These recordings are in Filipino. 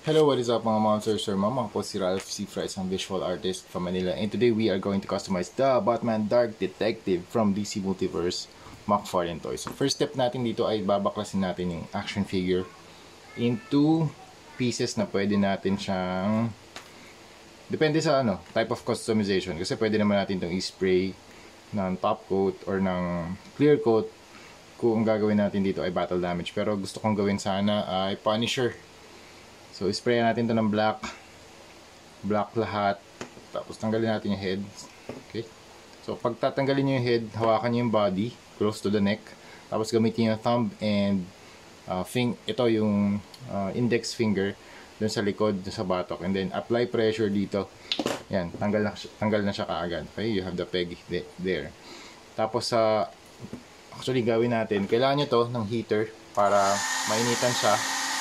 Hello, what is up mga monsters or mga po si Ralph C. Fry, isang visual artist from Manila, and today we are going to customize the Batman Dark Detective from DC Multiverse McFarlane Toys. So first step natin dito ay babaklasin natin yung action figure into pieces na pwede natin siyang depende sa type of customization, kasi pwede naman natin itong i-spray ng top coat or ng clear coat kung gagawin natin dito ay battle damage, pero gusto kong gawin sana ay Punisher. So, spray natin to ng black lahat, tapos tanggalin natin yung head. Okay? So, pag tatanggalin nyo yung head, hawakan nyo yung body, close to the neck, tapos gamitin yung thumb and ito yung index finger dun sa likod, dun sa batok, and then apply pressure dito. Yan, tanggal na siya kaagad. Okay? You have the peg there. Tapos, actually gawin natin, kailangan nyo to ng heater para mainitan siya.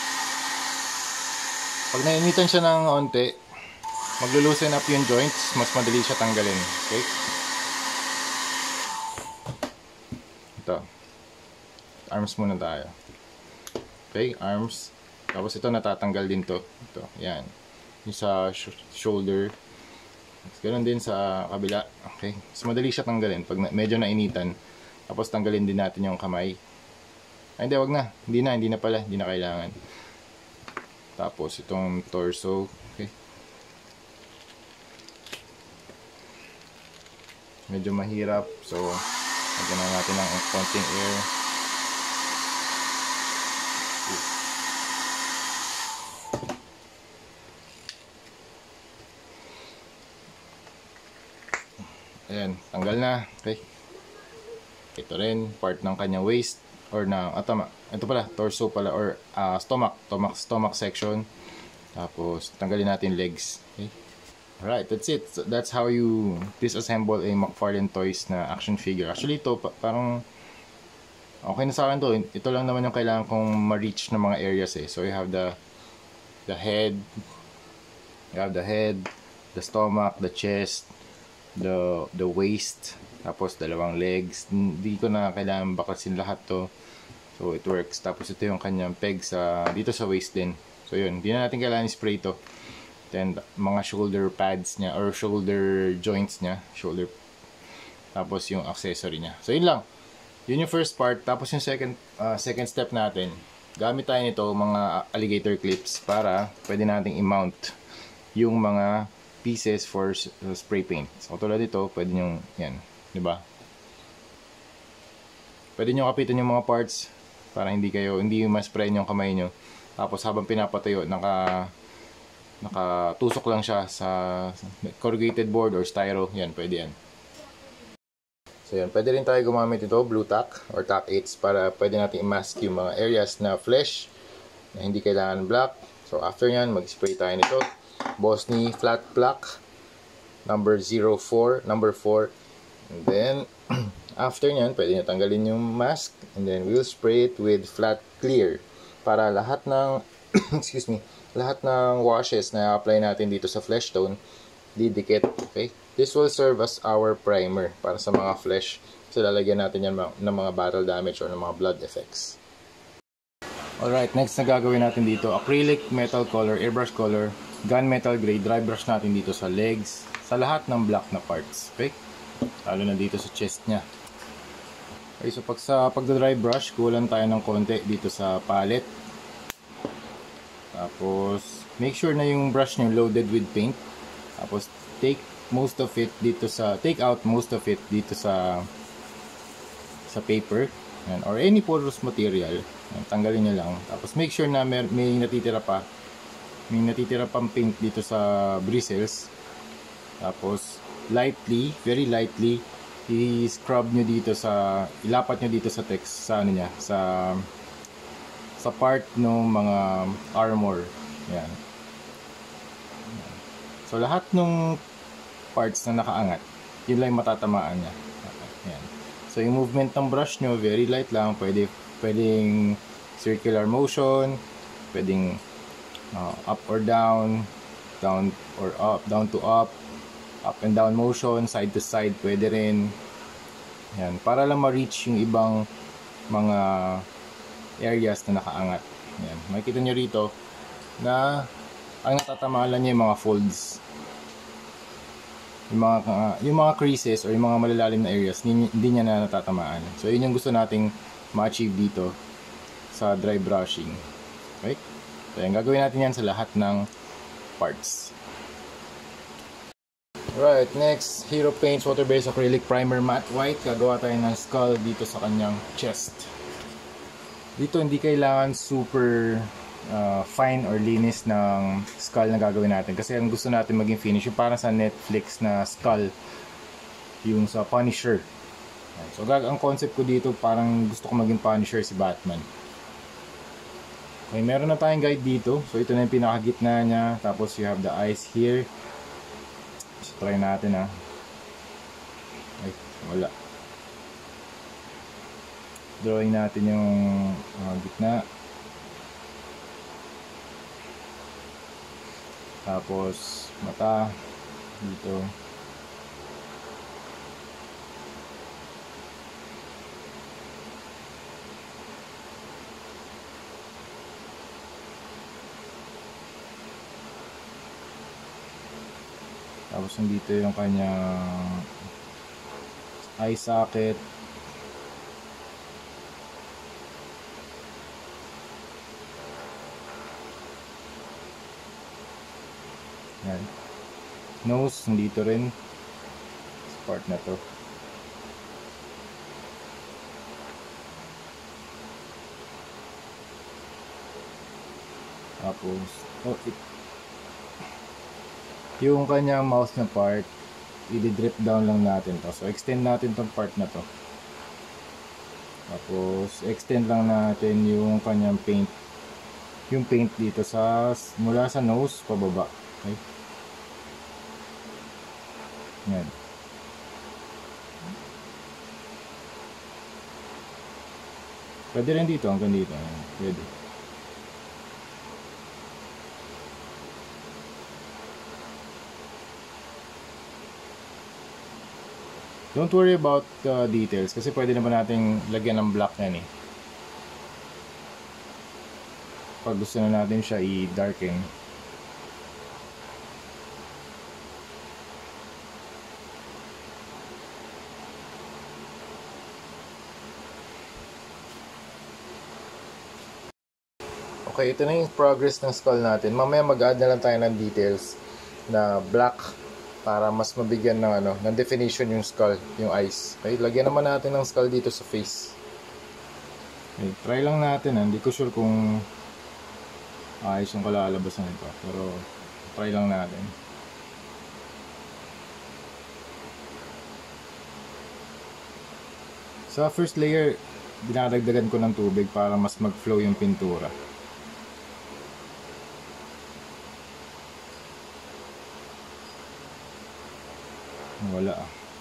Pag nainitan siya ng onte, maglo-loosen up yung joints, mas madali siya tanggalin. Okay? Ito. Arms muna tayo. Okay, arms. Tapos ito natatanggal din to. Ito, yan. Yung sa shoulder. Ganoon din sa kabila. Okay? Mas madali siya tanggalin pag medyo nainitan. Tapos tanggalin din natin yung kamay. Ay, hindi, wag na. Hindi na pala. Hindi na kailangan. Tapos itong torso, okay. Medyo mahirap, so lagyan na natin ng konting air. Ayan, tanggal na, okay. Ito rin, part ng kanyang waist or na tama. Ito pala, torso pala or stomach section. Tapos tanggalin natin legs. Okay? Alright, that's it. So, that's how you disassemble a McFarlane Toys na action figure. Actually ito parang okay na sa akin to. Ito lang naman yung kailangan kong ma-reach ng mga areas eh. So you have the head, the stomach, the chest, the waist, tapos dalawang legs. Hindi ko na kailangan baklasin lahat to. So it works. Tapos ito yung kanyang peg dito sa waist din. So yun, hindi na natin kailangan spray to. Then mga shoulder pads niya or shoulder joints niya, tapos yung accessory niya. So yun lang. Yun yung first part. Tapos yung second step natin, gamit tayo nito mga alligator clips para pwede nating i-mount yung mga pieces for spray paint. So tulad dito, pwede nyo yan, di ba? Pwede nyo kapitan yung mga parts para hindi ma-spray yung kamay nyo. Tapos habang pinapatayo, nakatusok lang siya sa corrugated board or styro. Yan, pwede yan. So yan, pwede rin tayo gumamit ito, blue tack or tack 8 para pwede natin i-mask yung mga areas na flesh na hindi kailangan black. So after yan, mag-spray tayo nito. Bosny Flat Black number 4. And then after nyan, pwede nyo tanggalin yung mask, and then we'll spray it with flat clear para lahat ng lahat ng washes na apply natin dito sa flesh tone didikit. Okay, this will serve as our primer para sa mga flesh. So lalagyan natin yan ng mga battle damage or ng mga blood effects. Alright, next na gagawin natin dito, acrylic metal color, airbrush color, gunmetal gray, dry brush natin dito sa legs, sa lahat ng black na parts. Okay, lalo na dito sa chest nya. Okay, so pagda-dry brush, kulang tayo ng konti dito sa palette. Tapos make sure na yung brush nyo loaded with paint. Tapos take out most of it dito sa paper. Yan, or any porous material. Yan, tanggalin nyo lang. Tapos make sure na may natitira pang paint dito sa bristles. Tapos very lightly i-scrub nyo dito ilapat nyo dito sa text, sa part ng mga armor. Yan. So lahat ng parts na nakaangat, yun lang matatamaan niya. Yan. So yung movement ng brush nyo, very light lang. Pwedeng circular motion, pwedeng up or down or up, down to up and down motion, side to side, pwede rin. Yan, para lang ma-reach yung ibang mga areas na nakaangat. Yan, makikita nyo rito na Ang natatamaan lang niya yung mga folds. Yung mga creases or yung mga malalalim na areas, hindi niya na natatamaan. So, yun yung gusto nating ma-achieve dito sa dry brushing. Okay? So, yung gagawin natin yan sa lahat ng parts. Right, next, Hero Paints Water-Based Acrylic Primer Matte White. Gagawa tayo ng skull dito sa kanyang chest. Dito hindi kailangan super fine or linis ng skull na gagawin natin. Kasi ang gusto natin maging finish, yung parang sa Netflix na skull, yung sa Punisher. So, ang concept ko dito, parang gusto ko maging Punisher si Batman. Okay, meron na tayong guide dito. So, ito na yung pinakagitna niya. Tapos, you have the eyes here. So, try natin ha. Ay, wala. Drawing natin yung gitna. Tapos, mata. Dito. Tapos nandito yung kanyang eye socket. Yan. Nose, nandito rin. Sa part na to. Tapos, yung kanyang mouth na part, i-drip down lang natin to. So, extend natin tong part na to. Tapos, extend lang natin yung kanyang paint. Yung paint dito mula sa nose, pababa. Okay? Yan. Pwede rin dito, hanggang dito. Pwede. Don't worry about the details kasi pwede naman nating lagyan ng black yan eh. Pag gusto na natin siya i-darken. Okay, ito na yung progress ng skull natin. Mamaya mag-add na lang tayo ng details na black para mas mabigyan ng ng definition yung skull, yung eyes. Okay, lagyan naman natin ng skull dito sa face. Okay, try lang natin. Hindi ko sure kung ayos yung kalalabasan nito, pero try lang natin. Sa first layer, dinadagdagan ko ng tubig para mas mag-flow yung pintura. Wala.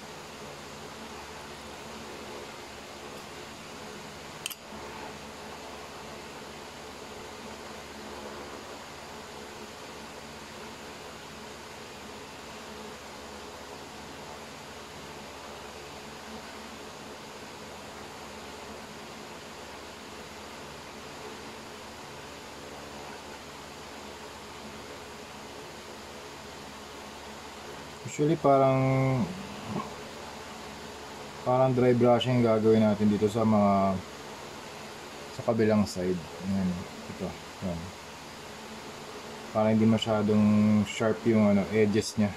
Usually parang dry brushing gagawin natin dito sa kabilang side. Ayan, ito. Ayan. Para hindi masyadong sharp yung edges niya.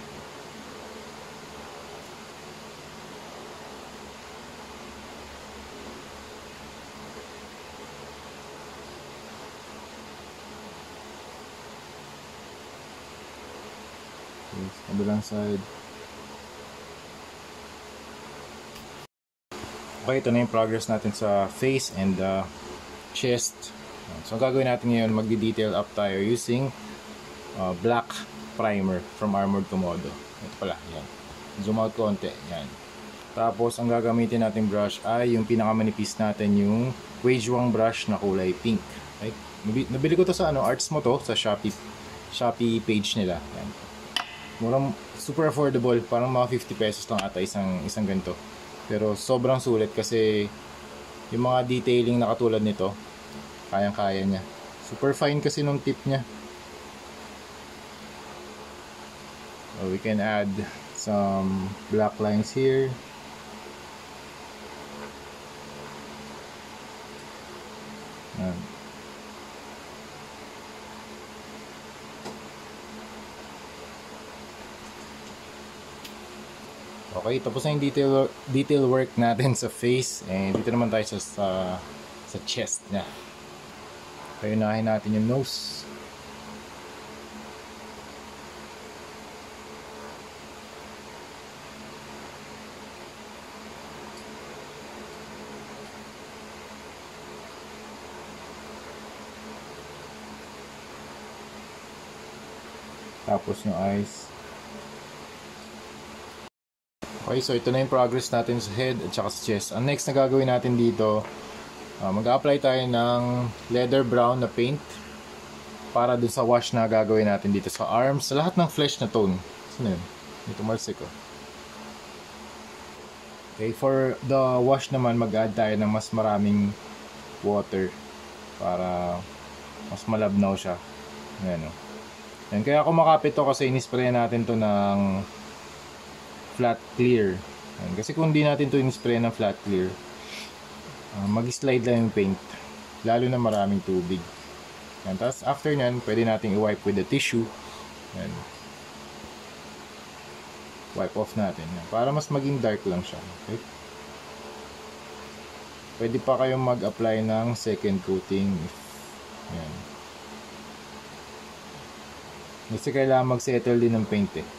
Kabilang side. Okay, ito na yung progress natin sa face and chest. So, ang gagawin natin ngayon, magdi-detail up tayo using black primer from Armored Komodo. Ito pala, yan. Zoom out konti, yan. Tapos, ang gagamitin natin brush ay yung pinakamanipis natin, yung Weijuang brush na kulay pink. Okay? Nabili ko to sa Arts Mo to, sa Shopee page nila. Yan. Murang, super affordable, parang mga 50 pesos lang ata isang ganito. Pero sobrang sulit kasi yung mga detailing na katulad nito, kayang-kaya niya. Super fine kasi nung tip niya. So we can add some black lines here. Yan. Okay, tapos na yung detail work natin sa face. And dito naman tayo sa chest niya. Kaya unahin natin yung nose. Tapos yung eyes. Okay, so ito na yung progress natin sa head at saka sa chest. Ang next na gagawin natin dito, mag-apply tayo ng leather brown na paint para dun sa wash na gagawin natin dito sa arms, sa lahat ng flesh na tone. Sino yun? Ito marsik ko. Okay, for the wash naman, mag-add tayo ng mas maraming water para mas malabnaw siya. Ayan o. And kaya kumakapit to kasi inispray natin to ng flat clear. And kasi kung di natin to inispray ng flat clear, mag-slide lang yung paint. Lalo na maraming tubig. And tapos after nyan, pwede natin i-wipe with the tissue. And wipe off natin. Para mas maging dark lang siya. Okay? Pwede pa kayong mag-apply ng second coating. Ayan. Kasi kailangan mag-settle din ng paint eh.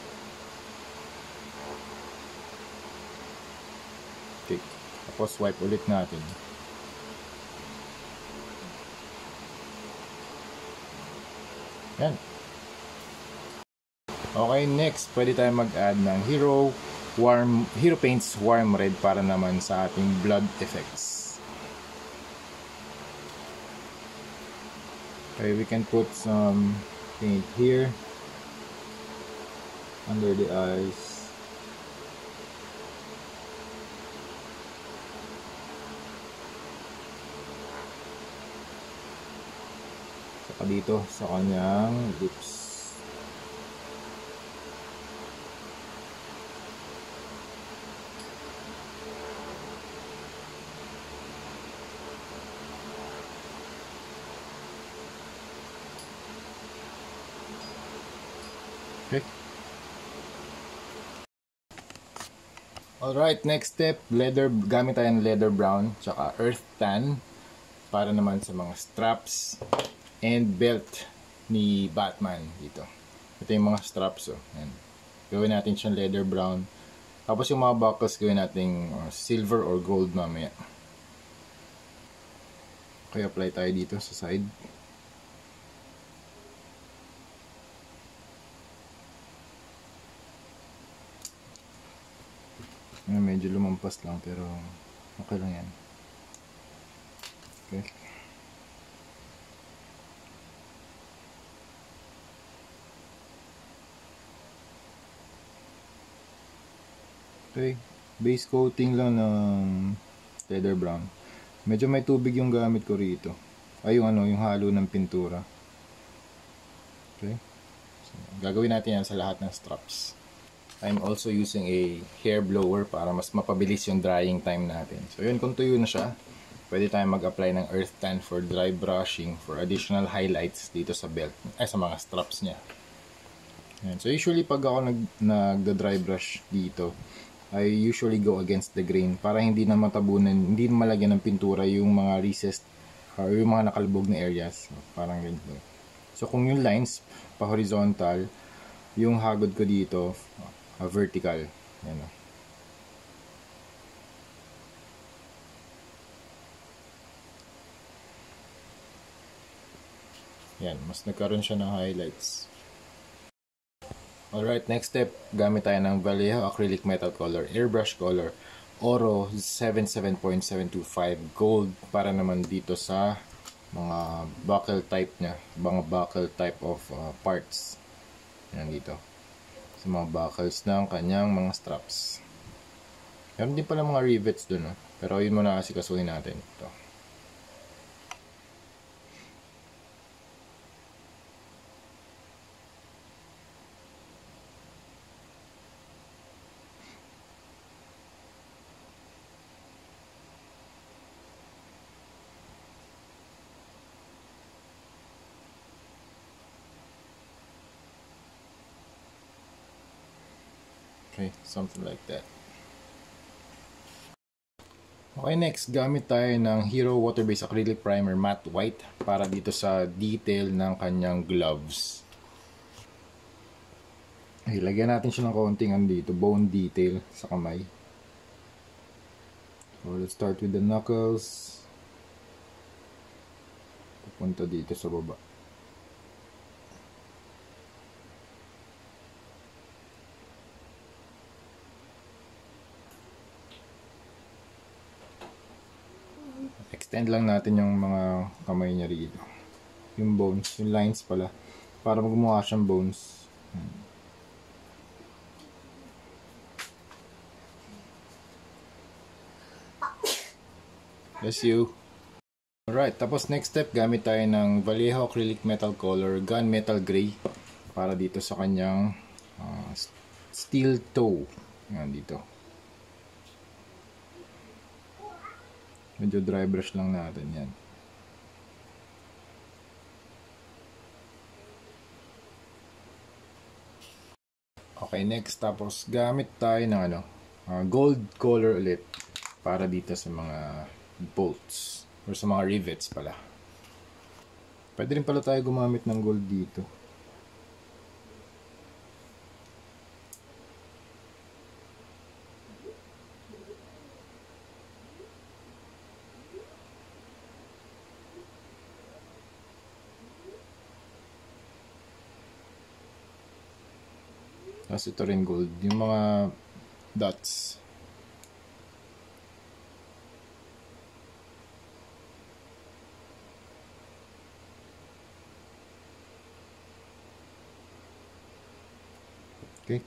Okay. Tapos wipe ulit natin. Yan. Okay, next pwede tayo mag-add ng Hero Paints Warm Red para naman sa ating blood effects. Okay, we can put some paint here under the eyes. Saka dito sa kanyang lips. Okay. Alright, next step, gamit tayo ng leather brown tsaka earth tan para naman sa mga straps and belt ni Batman dito. Ito yung mga straps. Ayan. Gawin natin siyang leather brown. Tapos yung mga buckles gawin natin silver or gold mamaya. Okay, apply tayo dito sa side. Medyo lumampas lang pero okay lang yan. Okay. Okay, base coating lang ng leather brown. Medyo may tubig yung gamit ko rito. Ay yung halo ng pintura. Okay. So, gagawin natin yan sa lahat ng straps. I'm also using a hair blower para mas mapabilis yung drying time natin. So yun, kung tuyo na siya, pwede tayong mag-apply ng earth tan for dry brushing for additional highlights dito sa belt, sa mga straps niya. Yan. So usually pag ako nagda-dry brush dito, I usually go against the grain para hindi na matabunan, hindi na malagyan ng pintura yung mga recessed or yung mga nakalubog na areas. So, parang ganito. So kung yung lines pa horizontal, yung hagod ko dito vertical. Yan. Yan, mas nagkaroon siya ng highlights. Alright, next step, gamit tayo ng Vallejo Acrylic Metal Color, Airbrush Color, Oro 77.725 Gold para naman dito sa mga buckle type niya, mga buckle type of parts. Yan dito. Sa mga buckles ng kanyang mga straps. Meron din pala mga rivets dun, pero yun muna kasi kasuhin natin. Ito. Okay, something like that. Okay, next, gamit tayo ng Hero Water-Based Acrylic Primer Matte White para dito sa detail ng kanyang gloves. Okay, lagyan natin siya ng konting dito, bone detail sa kamay. So, let's start with the knuckles. Pupunta dito sa baba. Extend lang natin yung mga kamay niya rito. Yung bones, yung lines pala. Para gumawa siyang bones. Bless you. Alright, tapos next step, gamit tayo ng Vallejo Acrylic Metal Color Gunmetal Gray para dito sa kanyang steel toe. Yan dito. Medyo dry brush lang natin yan. Okay, next, tapos gamit tayo ng gold color ulit para dito sa mga bolts or sa mga rivets pala. Pwede rin pala tayo gumamit ng gold dito. Tapos ito rin gold, yung mga dots. Okay.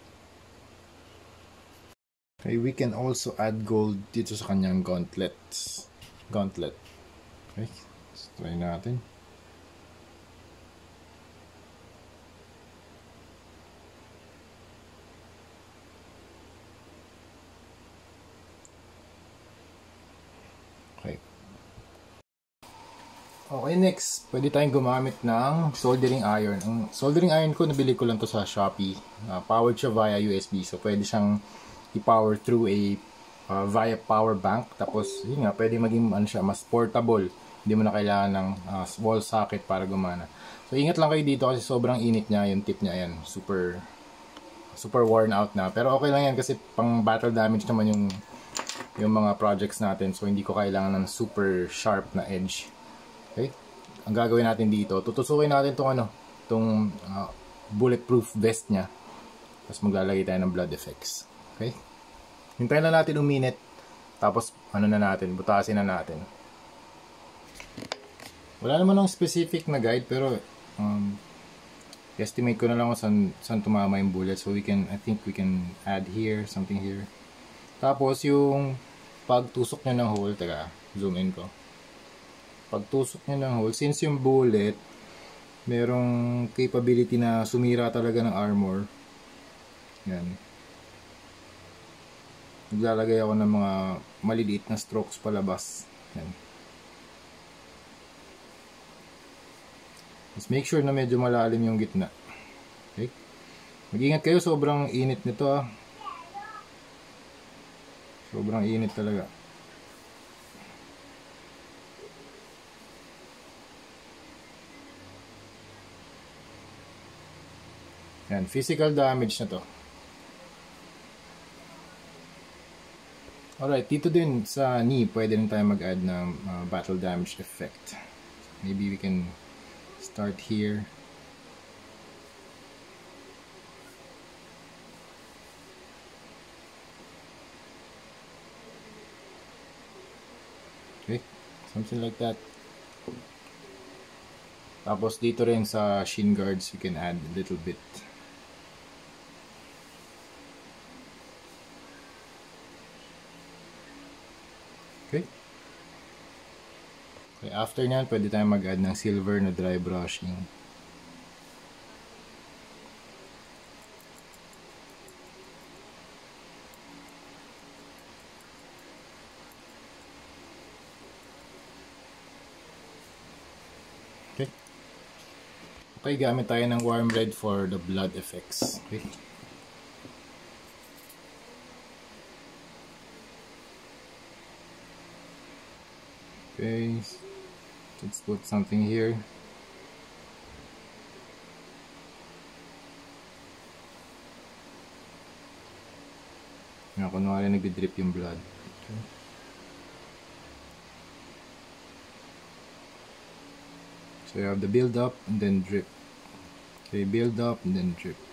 Okay, we can also add gold dito sa kanyang gauntlet. Okay, let's try natin. Okay, next, pwede tayong gumamit ng soldering iron. Ang soldering iron ko, nabili ko lang to sa Shopee. Powered siya via USB. So, pwede siyang i-power through via power bank. Tapos, yun nga, pwede maging mas portable. Hindi mo na kailangan ng wall socket para gumana. So, ingat lang kayo dito kasi sobrang init niya. Yung tip niya, yan. Super worn out na. Pero okay lang yan kasi pang battle damage naman yung mga projects natin. So, hindi ko kailangan ng super sharp na edge. Okay? Ang gagawin natin dito, tutusukin natin itong bulletproof vest niya. Tapos maglalagay tayo ng blood effects. Okay? Hintayin lang natin uminit. Tapos butasin na natin. Wala naman ng specific na guide pero estimate ko na lang kung saan tumama yung bullet. So I think we can add here, something here. Tapos yung pagtusok niya ng hole, teka, zoom in ko. Pagtusok niya ng hole, since yung bullet merong capability na sumira talaga ng armor, yan, naglalagay ako ng mga maliliit na strokes palabas. Yan. Just make sure na medyo malalim yung gitna. Okay? Mag-ingat kayo, sobrang init nito sobrang init talaga. Yan, physical damage na to. Alright, dito din sa knee, pwede rin tayo mag-add ng battle damage effect. Maybe we can start here. Okay, something like that. Tapos dito rin sa shin guards, we can add a little bit. Okay. Okay, after nyan, pwede tayong mag-add ng silver na dry brushing. Okay. Okay, gamit tayo ng warm red for the blood effects. Okay. Okay, let's put something here. Yan, kunwari nagdi-drip yung blood. Okay. So you have the build up and then drip. Okay, build up and then drip.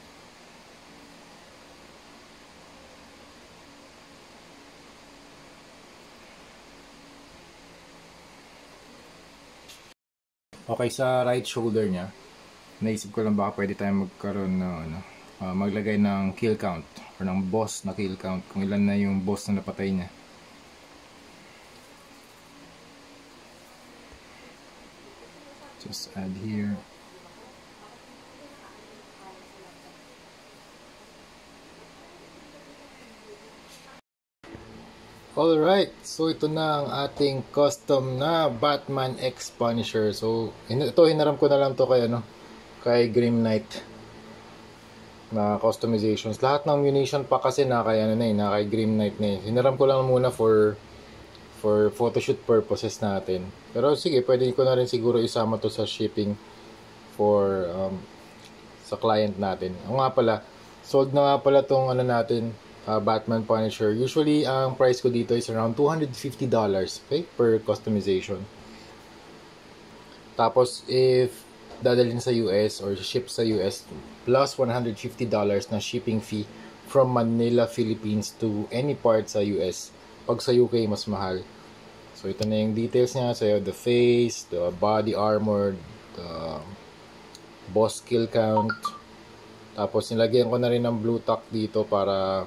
Okay, sa right shoulder niya, naisip ko lang baka pwede tayo magkaroon ng maglagay ng kill count or ng boss na kill count, kung ilan na yung boss na napatay niya. Just add here. Alright, so ito na ang ating custom na Batman X Punisher. So, ito hinaram ko na lang to kay Grim Knight na customizations. Lahat ng munition pa kasi na kay Grim Knight na hinaram ko lang muna for photoshoot purposes natin. Pero sige, pwede ko na rin siguro isama to sa shipping for sa client natin. O nga pala, sold na nga pala tong natin, Batman Punisher. Usually, ang price ko dito is around $250, okay, per customization. Tapos, if dadalhin sa US or ship sa US, plus $150 na shipping fee from Manila, Philippines to any part sa US. Pag sa UK, mas mahal. So, ito na yung details niya. So, the face, the body armor, the boss kill count. Tapos, nilagyan ko na rin ng blue tack dito para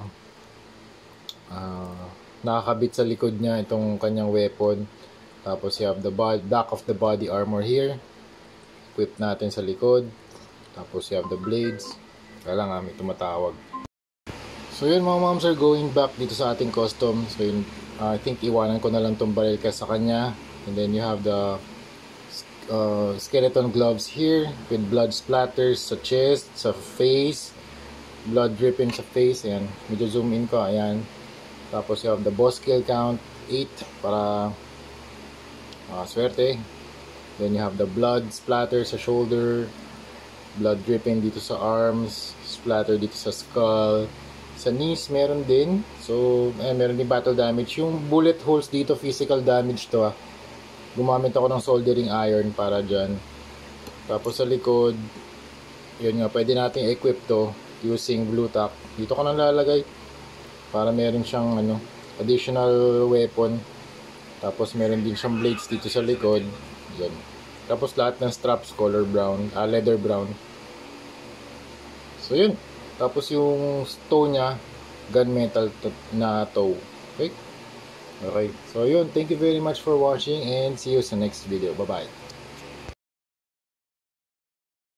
nakakabit sa likod niya itong kanyang weapon. Tapos you have the back of the body armor here, equip natin sa likod. Tapos you have the blades. Kaya lang may tumatawag. So yun mga moms, are going back dito sa ating custom. So yun, I think iwanan ko na lang itong baril ka sa kanya. And then you have the skeleton gloves here with blood splatters sa chest, sa face, blood dripping sa face. Ayan, medyo zoom in ko. Ayan. Tapos you have the boss kill count 8 para swerte. Then you have the blood splatter sa shoulder, blood dripping dito sa arms, splatter dito sa skull, sa knees meron din. So meron din battle damage. Yung bullet holes dito, physical damage to. Gumamit ako ng soldering iron para dyan. Tapos sa likod, yun nga, pwede natin equip to using blue tack. Dito ko nang lalagay para meron siyang additional weapon. Tapos meron din siyang blades dito sa likod. Yan. Tapos lahat ng straps color brown, leather brown. So yun. Tapos yung toe niya, gunmetal na toe. Okay? Okay. So yun, thank you very much for watching and see you sa next video. Bye bye.